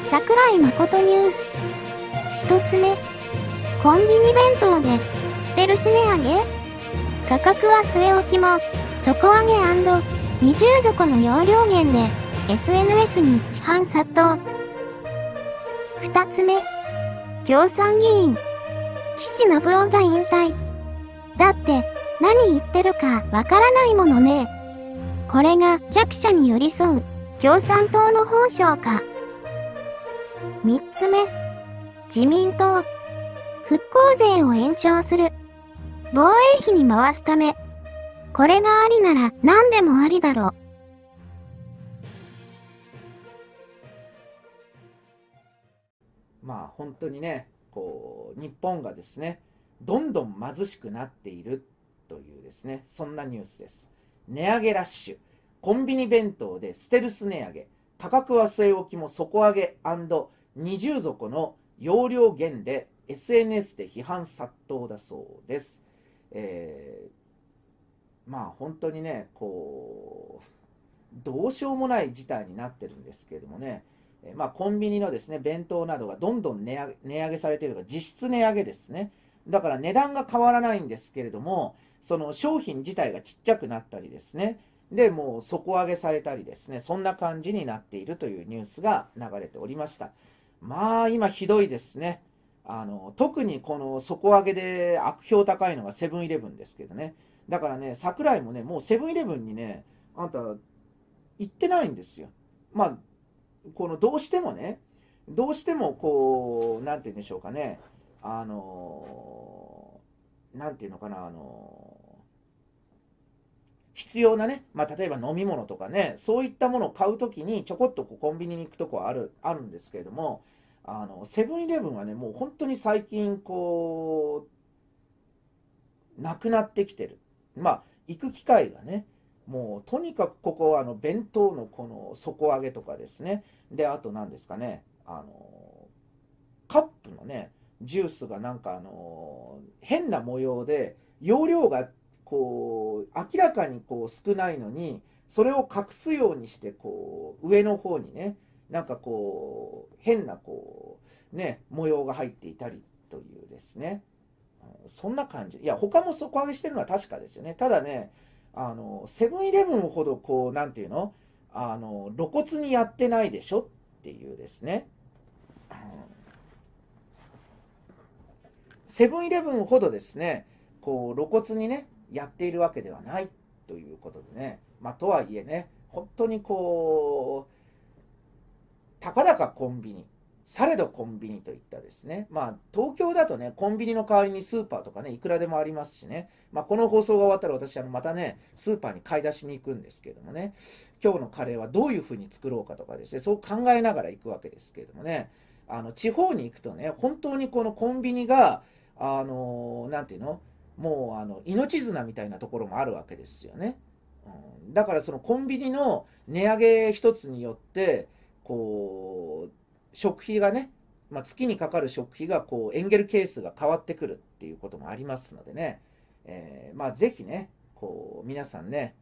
桜井誠ニュース。一つ目、コンビニ弁当でステルス値上げ？価格は据え置きも、底上げ&二重底の容量減で SNS に批判殺到。二つ目、共産議員、岸信夫が引退。だって何言ってるかわからないものね。これが弱者に寄り添う共産党の本性か。三つ目、自民党、復興税を延長する。防衛費に回すため。これがありなら何でもありだろう。 まあ本当にね、日本がですね、どんどん貧しくなっているというですね、そんなニュースです。値上げラッシュ、コンビニ弁当でステルス値上げ、価格は据え置きも底上げ&二重底の容量減で SNS で批判殺到だそうです。まあ本当にね、どうしようもない事態になってるんですけれどもね、まあ、コンビニのですね、弁当などがどんどん値上げされているのが実質値上げですね。だから値段が変わらないんですけれども、その商品自体がちっちゃくなったりですね、で、もう底上げされたりですね、そんな感じになっているというニュースが流れておりました。まあ、今ひどいですね。特にこの底上げで悪評高いのがセブンイレブンですけどね。だからね、桜井もね、もうセブンイレブンにね、あんた行ってないんですよ。まあ、どうしてもね、どうしてもなんて言うんでしょうかね、なんていうのかな、必要なね、まあ、例えば飲み物とかね、そういったものを買うときに、ちょこっとコンビニに行くとこはあるんですけれども、セブンイレブンはね、もう本当に最近、なくなってきてる。まあ、行く機会がね、もうとにかくここは弁当のこの底上げとかですね、で、あと何ですかね、カップのね、ジュースがなんか変な模様で、容量が明らかに少ないのに、それを隠すようにして、上の方にね、なんか変なね、模様が入っていたりというですね、そんな感じ。いや、他も底上げしてるのは確かですよね。ただね、セブンイレブンほど、なんていうの露骨にやってないでしょっていうですね。セブンイレブンほどですね、露骨にね、やっているわけではないということでね。まあ、とはいえね、本当にたかだかコンビニ、されどコンビニといったですね、まあ、東京だとね、コンビニの代わりにスーパーとかね、いくらでもありますしね、まあ、この放送が終わったら私、またね、スーパーに買い出しに行くんですけれどもね、今日のカレーはどういうふうに作ろうかとかですね、そう考えながら行くわけですけれどもね、地方に行くとね、本当にこのコンビニが、なんていうの、もう命綱みたいなところもあるわけですよね。だからそのコンビニの値上げ一つによって、食費がね、まあ、月にかかる食費がエンゲル係数が変わってくるっていうこともありますのでね、まあ、ぜひね、皆さんね、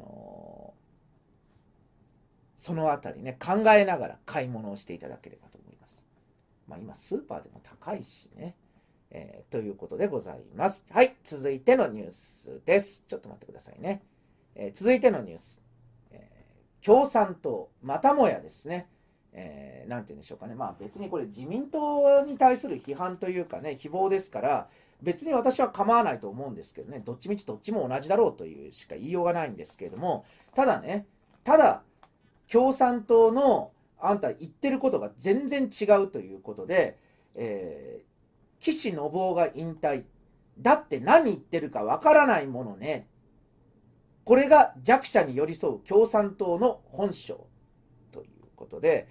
そのあたりね、考えながら買い物をしていただければと思います。まあ、今、スーパーでも高いしね、ということでございます。はい、続いてのニュースです。ちょっと待ってくださいね。続いてのニュース。共産党、またもやですね、なんて言うんでしょうかね、まあ別にこれ自民党に対する批判というかね、誹謗ですから、別に私は構わないと思うんですけどね、どっちみちどっちも同じだろうというしか言いようがないんですけれども、ただね、ただ、共産党のあんた言ってることが全然違うということで、岸信夫が引退。だって何言ってるかわからないものね。これが弱者に寄り添う共産党の本性ということで、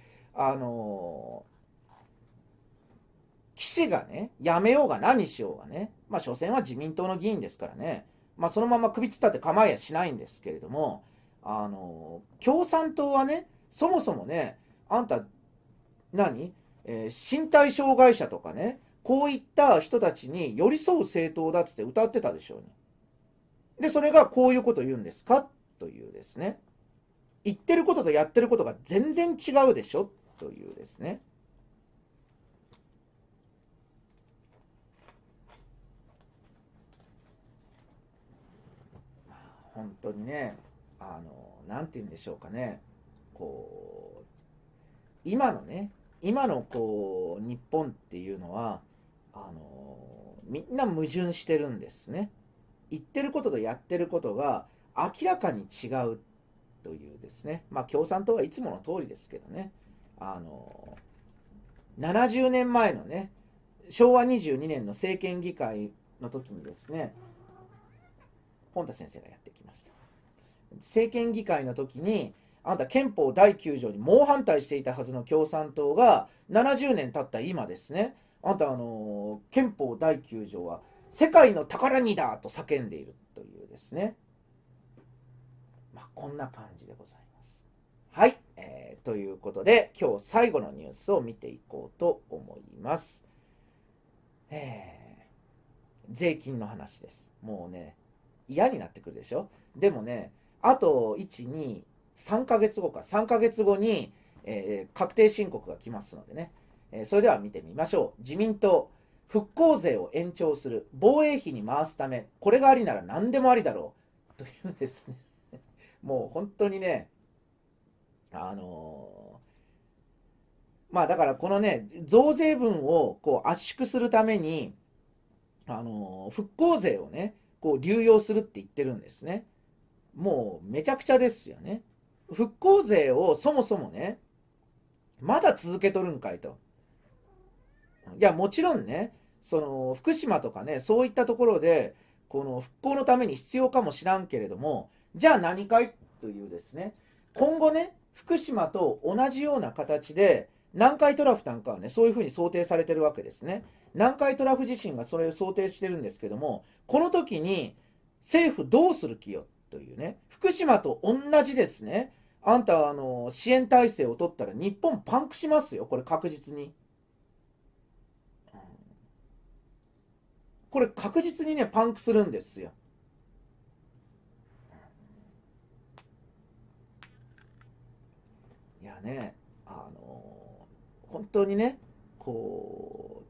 岸がね、辞めようが何しようがね、まあ、所詮は自民党の議員ですからね、まあ、そのまま首突っ立って構えやしないんですけれども、共産党はね、そもそもね、あんた、何、身体障害者とかね、こういった人たちに寄り添う政党だっつって歌ってたでしょうね。で、それがこういうことを言うんですかというですね。言ってることとやってることが全然違うでしょというですね。 本当にね、なんて言うんでしょうかね、こう、今のね、今のこう、日本っていうのは、みんな矛盾してるんですね。言ってることとやってることが明らかに違うというですね、まあ共産党はいつもの通りですけどね、70年前のね、昭和22年の政権議会の時にですね、本田先生がやってきました。政権議会の時に、あんた憲法第9条に猛反対していたはずの共産党が70年経った今ですね、あんた憲法第9条は世界の宝にだと叫んでいるというですね、まあ、こんな感じでございます。はい、ということで今日最後のニュースを見ていこうと思います。税金の話です。もうね、嫌になってくるでしょ。でもね、あと1、2、3ヶ月後か、3ヶ月後に、確定申告が来ますのでね、それでは見てみましょう。自民党、復興税を延長する、防衛費に回すため、これがありなら何でもありだろう。というですね、もう本当にね、まあだからこのね、増税分をこう圧縮するために、復興税をね、こう流用するって言ってるんですね。もうめちゃくちゃですよね。復興税をそもそもね、まだ続けとるんかいと。いや、もちろんね、その福島とかね、そういったところで、この復興のために必要かもしらんけれども、じゃあ何かいというですね、今後ね、福島と同じような形で、南海トラフなんかはね、そういうふうに想定されてるわけですね。南海トラフ地震がそれを想定してるんですけども、この時に政府どうする気よというね、福島と同じですね、あんたは支援体制を取ったら日本パンクしますよ、これ確実に。これ確実にね、パンクするんですよ。いやね、本当にね、こ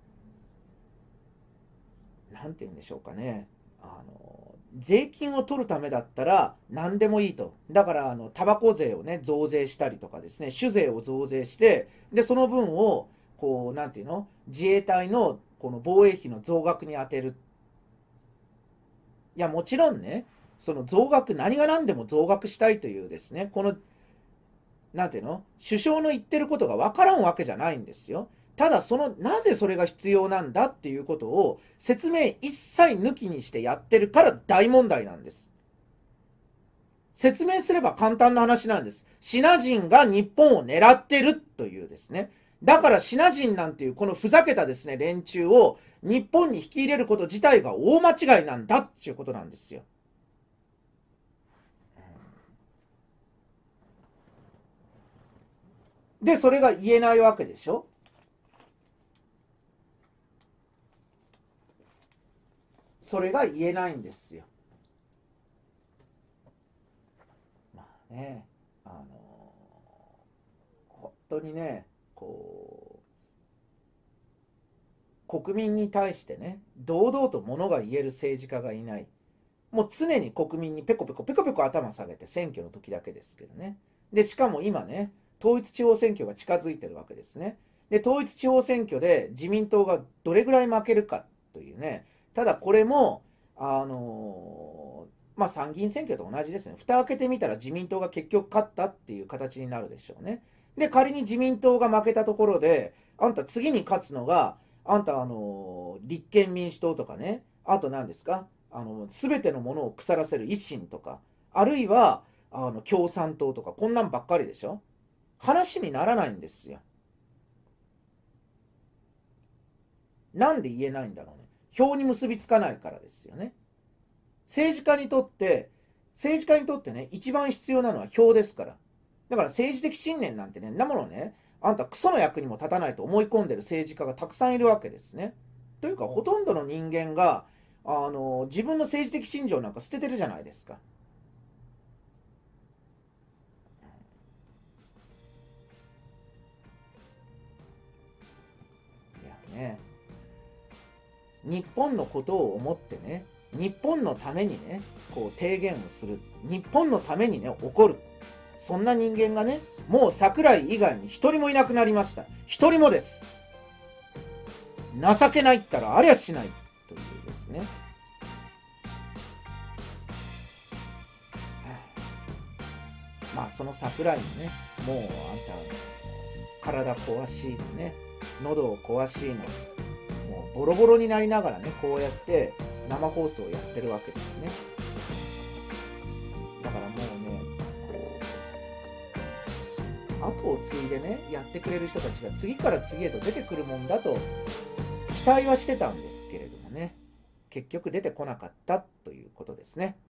なんて言うんでしょうかね。税金を取るためだったら何でもいいと。だから、タバコ税をね、増税したりとかですね、酒税を増税して、で、その分を、こう、なんていうの、自衛隊のこの防衛費の増額に充てる。いや、もちろんね、その増額、何が何でも増額したいというですね、このなんていうの首相の言ってることが分からんわけじゃないんですよ。ただなぜそれが必要なんだっていうことを説明一切抜きにしてやってるから大問題なんです。説明すれば簡単な話なんです。シナ人が日本を狙ってるというですね。だからシナ人なんていうこのふざけたですね、連中を日本に引き入れること自体が大間違いなんだっていうことなんですよ。で、それが言えないわけでしょ。それが言えないんですよ。まあね、本当にね、こ国民に対してね、堂々とものが言える政治家がいない。もう常に国民にペコペコペコペコ頭下げて選挙の時だけですけどね。で、しかも今ね、統一地方選挙が近づいてるわけですね。で、統一地方選挙で自民党がどれぐらい負けるかというね、ただこれも、まあ参議院選挙と同じですね。蓋開けてみたら自民党が結局勝ったっていう形になるでしょうね。で、仮に自民党が負けたところで、あんた次に勝つのが、あんた立憲民主党とかね、あと何ですか、すべてのものを腐らせる維新とか、あるいは、共産党とか、こんなんばっかりでしょ。話にならないんですよ。なんで言えないんだろうね。票に結びつかないからですよね。政治家にとって、政治家にとってね、一番必要なのは票ですから。だから政治的信念なんてね、なものね、あんたクソの役にも立たないと思い込んでる政治家がたくさんいるわけですね。というか、ほとんどの人間が、自分の政治的信条なんか捨ててるじゃないですか。いやね、日本のことを思ってね、 日本のためにね、こう提言をする。日本のためにね、怒る。そんな人間がね、もう桜井以外に一人もいなくなりました。一人もです。情けないったらありゃしないというですね。まあその桜井のね、もうあんた体壊しいのね、喉を壊しいの、もうボロボロになりながらね、こうやって生放送をやってるわけですね。だからもうね、こう後を継いでね、やってくれる人たちが次から次へと出てくるもんだと期待はしてたんですけれどもね、結局出てこなかったということですね。